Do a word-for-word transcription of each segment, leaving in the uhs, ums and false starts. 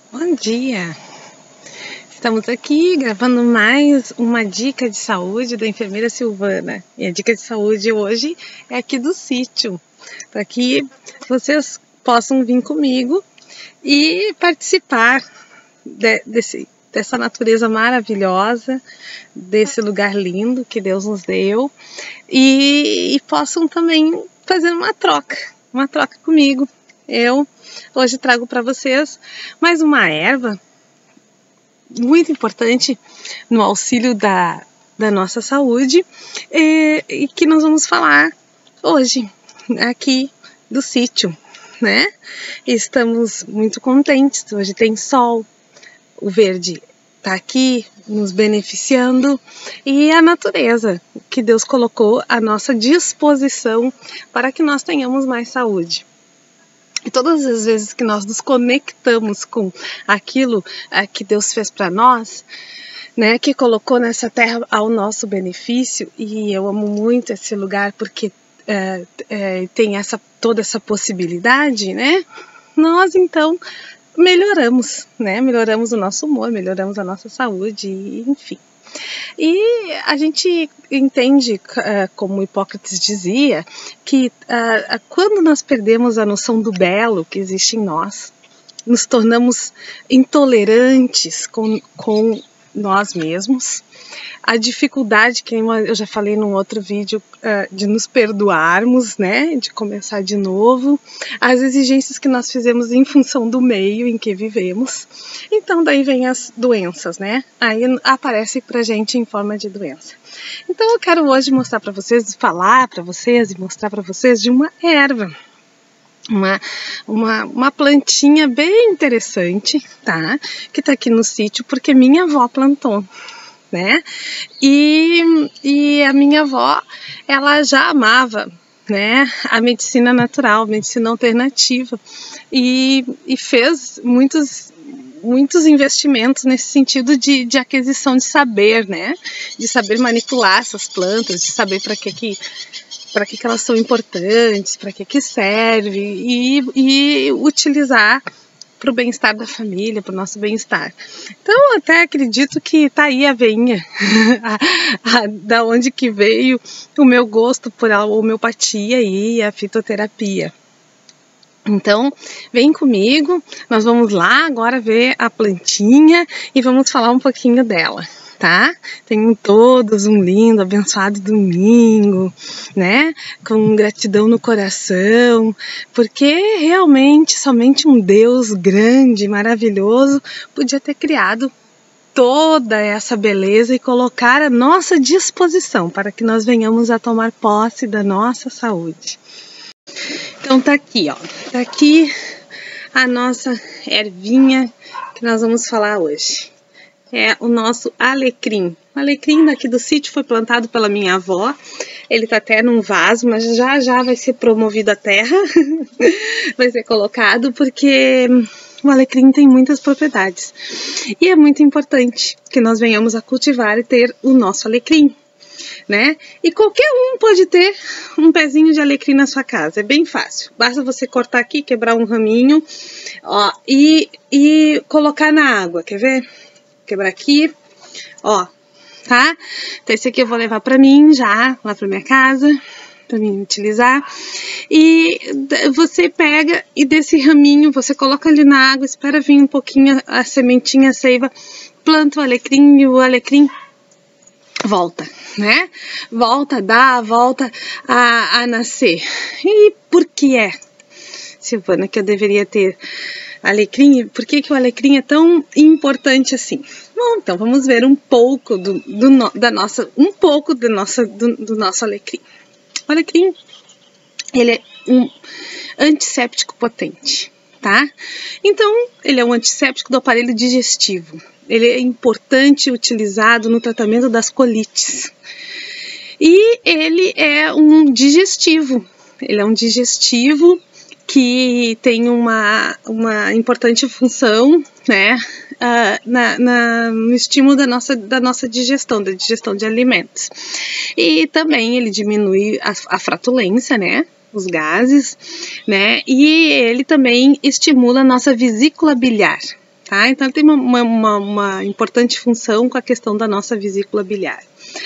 Bom dia! Estamos aqui gravando mais uma dica de saúde da enfermeira Silvana. E a dica de saúde hoje é aqui do sítio, para que vocês possam vir comigo e participar de, desse, dessa natureza maravilhosa, desse lugar lindo que Deus nos deu e, e possam também fazer uma troca, uma troca comigo. Eu hoje trago para vocês mais uma erva muito importante no auxílio da, da nossa saúde e, e que nós vamos falar hoje aqui do sítio, né? Estamos muito contentes, hoje tem sol, o verde está aqui nos beneficiando e a natureza que Deus colocou à nossa disposição para que nós tenhamos mais saúde. E todas as vezes que nós nos conectamos com aquilo é, que Deus fez para nós, né, que colocou nessa terra ao nosso benefício, e eu amo muito esse lugar porque é, é, tem essa, toda essa possibilidade, né, nós então melhoramos, né, melhoramos o nosso humor, melhoramos a nossa saúde, enfim. E a gente entende, como Hipócrates dizia, que uh, quando nós perdemos a noção do belo que existe em nós, nos tornamos intolerantes com, com nós mesmos, a dificuldade, que eu já falei num outro vídeo, uh, de nos perdoarmos, né, de começar de novo, as exigências que nós fizemos em função do meio em que vivemos. Então daí vem as doenças, né, aí aparece pra gente em forma de doença. Então eu quero hoje mostrar para vocês, falar para vocês e mostrar para vocês de uma erva, uma, uma, uma plantinha bem interessante, tá, que tá aqui no sítio porque minha avó plantou, né? E, e a minha avó, ela já amava, né, a medicina natural, a medicina alternativa, e, e fez muitos, muitos investimentos nesse sentido de, de aquisição de saber, né, de saber manipular essas plantas, de saber para que que para que que elas são importantes, para que que serve e, e utilizar para o bem-estar da família, para o nosso bem-estar. Então, até acredito que tá aí a veinha, a, a, da onde que veio o meu gosto por a homeopatia e a fitoterapia. Então, vem comigo, nós vamos lá agora ver a plantinha e vamos falar um pouquinho dela, tá? Tenham todos um lindo, abençoado domingo, né? Com gratidão no coração, porque realmente somente um Deus grande, maravilhoso, podia ter criado toda essa beleza e colocar à nossa disposição para que nós venhamos a tomar posse da nossa saúde. Então tá aqui, ó, tá aqui a nossa ervinha que nós vamos falar hoje. É o nosso alecrim. O alecrim daqui do sítio foi plantado pela minha avó. Ele tá até num vaso, mas já já vai ser promovido à terra. Vai ser colocado porque o alecrim tem muitas propriedades. E é muito importante que nós venhamos a cultivar e ter o nosso alecrim, né? E qualquer um pode ter um pezinho de alecrim na sua casa, é bem fácil. Basta você cortar aqui, quebrar um raminho, ó, e, e colocar na água, quer ver? Quebrar aqui, ó, tá? Então esse aqui eu vou levar pra mim já, lá pra minha casa, pra mim utilizar. E você pega e desse raminho, você coloca ali na água, espera vir um pouquinho a sementinha, a seiva, planta o alecrim e o alecrim volta, né? Volta, dá, volta a, a nascer. E por que é, Silvana, que eu deveria ter alecrim? Por que que o alecrim é tão importante assim? Bom, então vamos ver um pouco do, do, da nossa, um pouco do nosso, do, do nosso alecrim. O alecrim, ele é um antisséptico potente, tá? Então, ele é um antisséptico do aparelho digestivo. Ele é importante utilizado no tratamento das colites. E ele é um digestivo. Ele é um digestivo que tem uma, uma importante função, né, uh, na, na, no estímulo da nossa, da nossa digestão, da digestão de alimentos. E também ele diminui a, a flatulência, né, os gases, né, e ele também estimula a nossa vesícula biliar. tá? Então ele tem uma, uma, uma importante função com a questão da nossa vesícula biliar.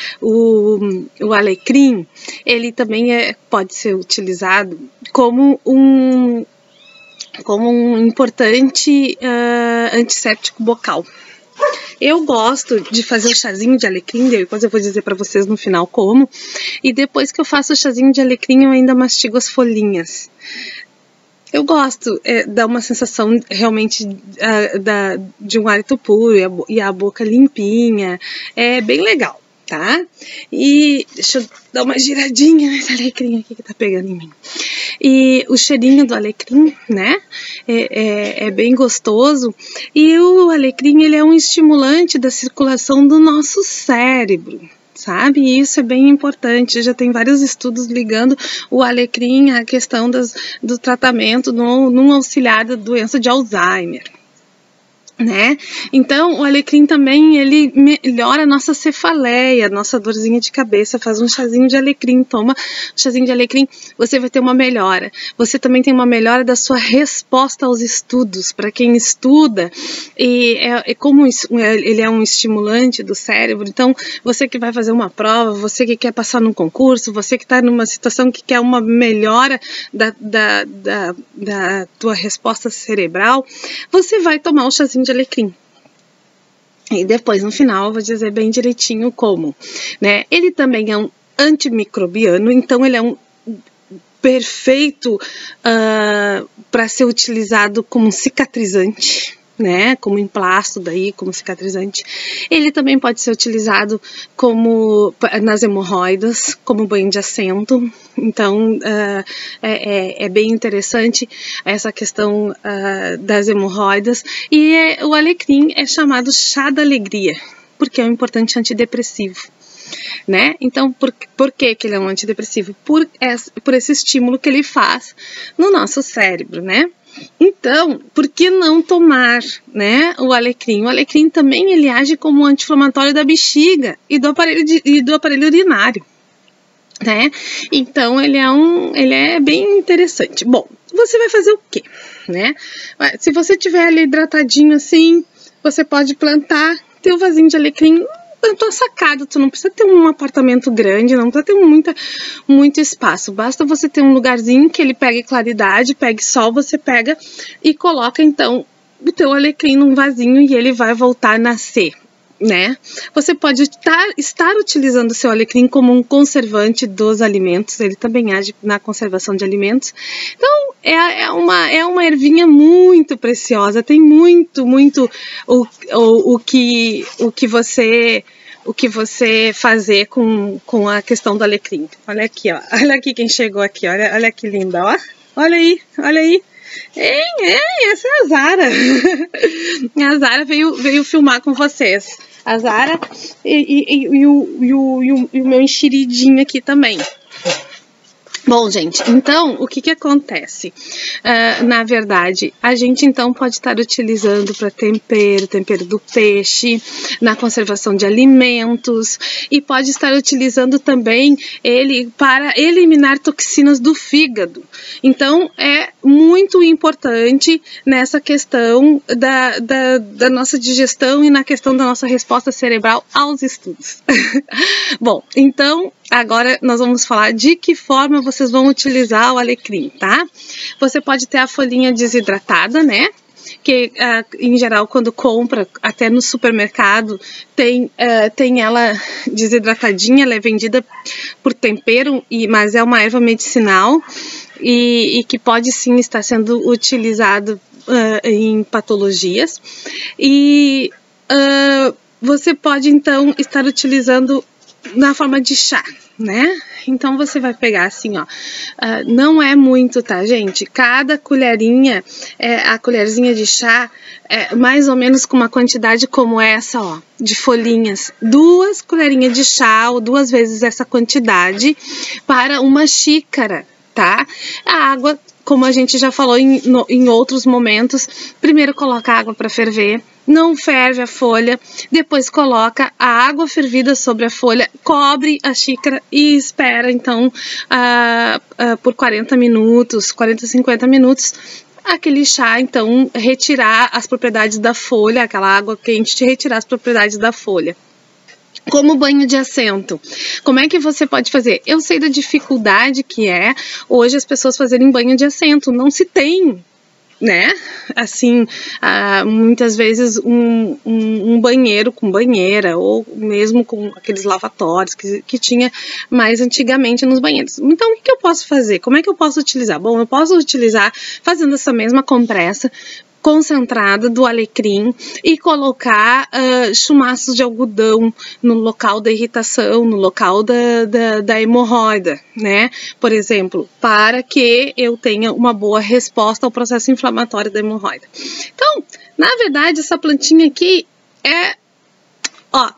O, o alecrim, ele também é, pode ser utilizado como um, como um importante uh, antisséptico bucal. Eu gosto de fazer o chazinho de alecrim, depois eu vou dizer para vocês no final como, e depois que eu faço o chazinho de alecrim eu ainda mastigo as folhinhas. Eu gosto, é, dá uma sensação realmente uh, da, de um hálito puro e a, e a boca limpinha, é bem legal, tá? E deixa eu dar uma giradinha nesse alecrim aqui que tá pegando em mim. E o cheirinho do alecrim, né, é, é, é bem gostoso. E o alecrim, ele é um estimulante da circulação do nosso cérebro, sabe? E isso é bem importante. Já tem vários estudos ligando o alecrim à questão das, do tratamento no, num auxiliar da doença de Alzheimer. Né? Então o alecrim também ele melhora a nossa cefaleia, nossa dorzinha de cabeça. Faz um chazinho de alecrim, toma um chazinho de alecrim, você vai ter uma melhora. Você também tem uma melhora da sua resposta aos estudos. Para quem estuda, e é, é como ele é um estimulante do cérebro, então você que vai fazer uma prova, você que quer passar num concurso, você que está numa situação que quer uma melhora da, da, da, da tua resposta cerebral, você vai tomar um chazinho de alecrim. E depois, no final, eu vou dizer bem direitinho como, né? Ele também é um antimicrobiano, então ele é um perfeito uh, para ser utilizado como cicatrizante, né, como emplasto daí, como cicatrizante. Ele também pode ser utilizado como nas hemorroidas, como banho de assento. Então uh, é, é, é bem interessante essa questão uh, das hemorroidas. E é, o alecrim é chamado chá da alegria, porque é um importante antidepressivo. Né? Então, por, por que, que ele é um antidepressivo? Por, esse, por esse estímulo que ele faz no nosso cérebro, né? Então, por que não tomar, né, o alecrim? O alecrim também ele age como um anti-inflamatório da bexiga e do aparelho, de, e do aparelho urinário, né? Então, ele é, um, ele é bem interessante. Bom, você vai fazer o quê, né? Se você tiver ali hidratadinho assim, você pode plantar teu vasinho de alecrim na tua sacada. Tu não precisa ter um apartamento grande, não precisa ter muita, muito espaço. Basta você ter um lugarzinho que ele pegue claridade, pegue sol, você pega e coloca então o teu alecrim num vasinho e ele vai voltar a nascer, né? Você pode estar, estar utilizando o seu alecrim como um conservante dos alimentos, ele também age na conservação de alimentos. Então, é, é, uma, é uma ervinha muito preciosa, tem muito, muito o, o, o, que, o, que, você, o que você fazer com, com a questão do alecrim. Olha aqui, ó. Olha aqui quem chegou aqui, olha, olha que linda, ó. Olha aí, olha aí. Ei, ei, essa é a Zara. A Zara veio, veio filmar com vocês. A Zara e, e, e, e, o, e, o, e, o, e o meu enxeridinho aqui também. Bom, gente, então, o que que acontece? Uh, na verdade, a gente então pode estar utilizando para tempero, tempero do peixe, na conservação de alimentos, e pode estar utilizando também ele para eliminar toxinas do fígado. Então, é muito importante nessa questão da, da, da nossa digestão e na questão da nossa resposta cerebral aos estudos. Bom, então, agora nós vamos falar de que forma vocês vão utilizar o alecrim, tá? Você pode ter a folhinha desidratada, né? Que uh, em geral quando compra, até no supermercado, tem, uh, tem ela desidratadinha, ela é vendida por tempero, e, mas é uma erva medicinal e, e que pode sim estar sendo utilizado uh, em patologias. E uh, você pode então estar utilizando na forma de chá, né? Então você vai pegar assim, ó, uh, não é muito, tá, gente? Cada colherinha, é, a colherzinha de chá, é mais ou menos com uma quantidade como essa, ó, de folhinhas. Duas colherinhas de chá ou duas vezes essa quantidade para uma xícara, tá? A água, como a gente já falou em, no, em outros momentos, primeiro coloca a água para ferver. Não ferve a folha, depois coloca a água fervida sobre a folha, cobre a xícara e espera então uh, uh, por quarenta minutos, quarenta, cinquenta minutos, aquele chá, então, retirar as propriedades da folha, aquela água quente, de retirar as propriedades da folha. Como banho de assento. Como é que você pode fazer? Eu sei da dificuldade que é hoje as pessoas fazerem banho de assento. Não se tem, né? Assim, ah, muitas vezes um, um, um banheiro com banheira ou mesmo com aqueles lavatórios que, que tinha mais antigamente nos banheiros. Então, o que eu posso fazer? Como é que eu posso utilizar? Bom, eu posso utilizar fazendo essa mesma compressa concentrada do alecrim e colocar uh, chumaços de algodão no local da irritação, no local da, da, da hemorroida, né? Por exemplo, para que eu tenha uma boa resposta ao processo inflamatório da hemorroida. Então, na verdade, essa plantinha aqui é, ó,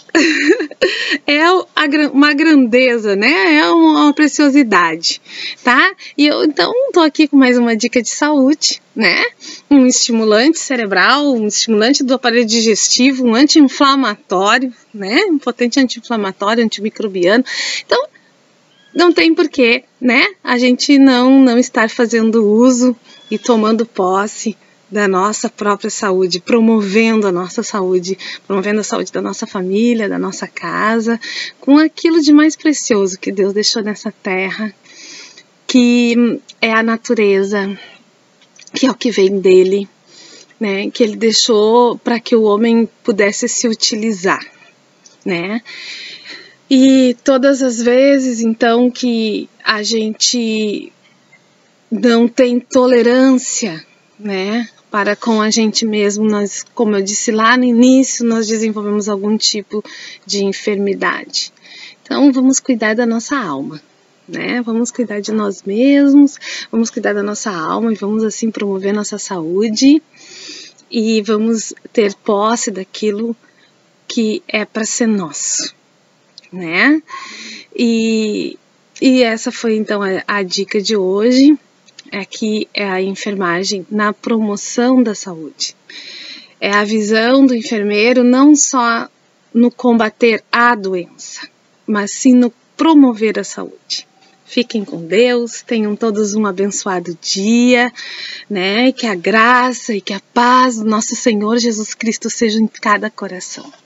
é uma grandeza, né? É uma preciosidade, tá? E eu então tô aqui com mais uma dica de saúde, né? Um estimulante cerebral, um estimulante do aparelho digestivo, um anti-inflamatório, né? Um potente anti-inflamatório, antimicrobiano. Então, não tem porquê, né? A gente não, não estar fazendo uso e tomando posse da nossa própria saúde, promovendo a nossa saúde, promovendo a saúde da nossa família, da nossa casa, com aquilo de mais precioso que Deus deixou nessa terra, que é a natureza, que é o que vem dele, né? Que ele deixou para que o homem pudesse se utilizar, né? E todas as vezes, então, que a gente não tem tolerância, né, para com a gente mesmo, nós, como eu disse lá no início, nós desenvolvemos algum tipo de enfermidade. Então, vamos cuidar da nossa alma, né? Vamos cuidar de nós mesmos, vamos cuidar da nossa alma e vamos, assim, promover nossa saúde e vamos ter posse daquilo que é para ser nosso, né? E, e essa foi, então, a, a dica de hoje. Aqui é a enfermagem na promoção da saúde. É a visão do enfermeiro não só no combater a doença, mas sim no promover a saúde. Fiquem com Deus, tenham todos um abençoado dia, né? Que a graça e que a paz do nosso Senhor Jesus Cristo sejam em cada coração.